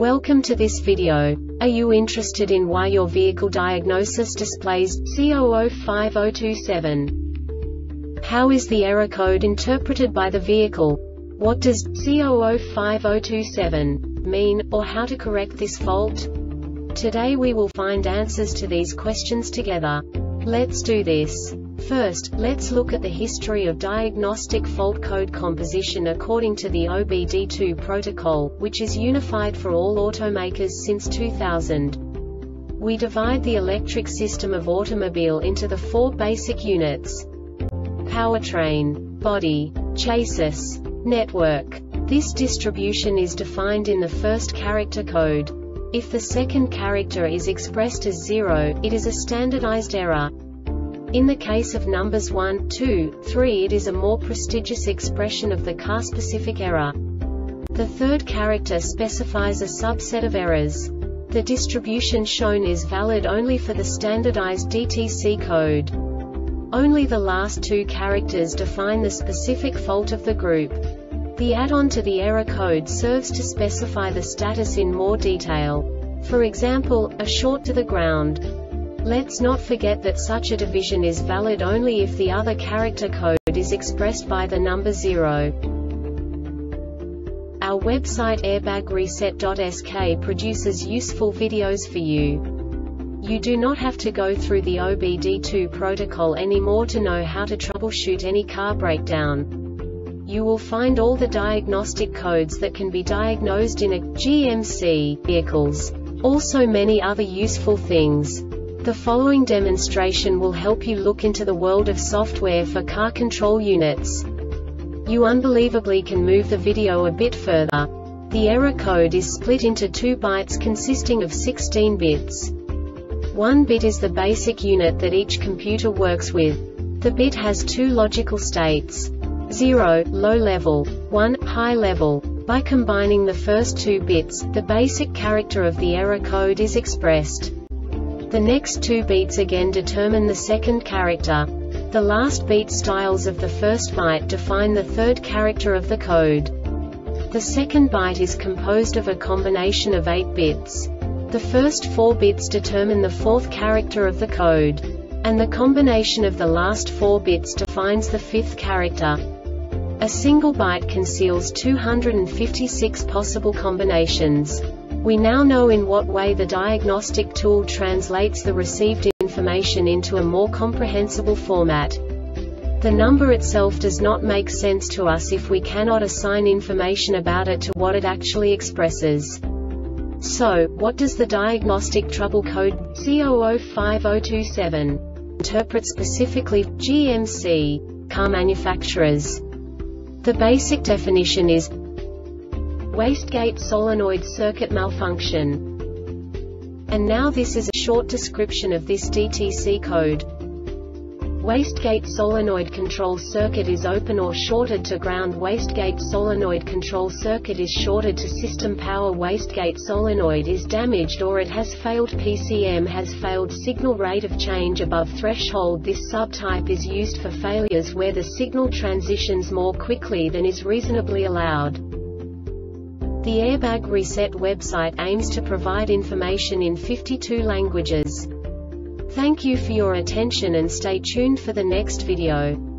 Welcome to this video. Are you interested in why your vehicle diagnosis displays C005027? How is the error code interpreted by the vehicle? What does C005027 mean, or how to correct this fault? Today we will find answers to these questions together. Let's do this. First, let's look at the history of diagnostic fault code composition according to the OBD2 protocol, which is unified for all automakers since 2000. We divide the electric system of automobile into the four basic units: powertrain, body, chassis, network. This distribution is defined in the first character code. If the second character is expressed as 0, it is a standardized error. In the case of numbers 1, 2, 3, it is a more prestigious expression of the car-specific error. The third character specifies a subset of errors. The distribution shown is valid only for the standardized DTC code. Only the last two characters define the specific fault of the group. The add-on to the error code serves to specify the status in more detail. For example, a short to the ground. Let's not forget that such a division is valid only if the other character code is expressed by the number 0. Our website airbagreset.sk produces useful videos for you. You do not have to go through the OBD2 protocol anymore to know how to troubleshoot any car breakdown. You will find all the diagnostic codes that can be diagnosed in a GMC vehicles. Also many other useful things. The following demonstration will help you look into the world of software for car control units. You unbelievably can move the video a bit further. The error code is split into 2 bytes consisting of 16 bits. 1 bit is the basic unit that each computer works with. The bit has 2 logical states: 0, low level, 1, high level. By combining the first 2 bits, the basic character of the error code is expressed. The next 2 beats again determine the second character. The last beat styles of the first byte define the third character of the code. The second byte is composed of a combination of 8 bits. The first 4 bits determine the fourth character of the code. And the combination of the last 4 bits defines the fifth character. A single byte conceals 256 possible combinations. We now know in what way the diagnostic tool translates the received information into a more comprehensible format. The number itself does not make sense to us if we cannot assign information about it to what it actually expresses. So, what does the diagnostic trouble code C005027 interpret specifically for GMC car manufacturers? The basic definition is wastegate solenoid circuit malfunction. And now this is a short description of this DTC code. Wastegate solenoid control circuit is open or shorted to ground. Wastegate solenoid control circuit is shorted to system power. Wastegate solenoid is damaged or it has failed. PCM has failed. Signal rate of change above threshold. This subtype is used for failures where the signal transitions more quickly than is reasonably allowed. The Airbag Reset website aims to provide information in 52 languages. Thank you for your attention and stay tuned for the next video.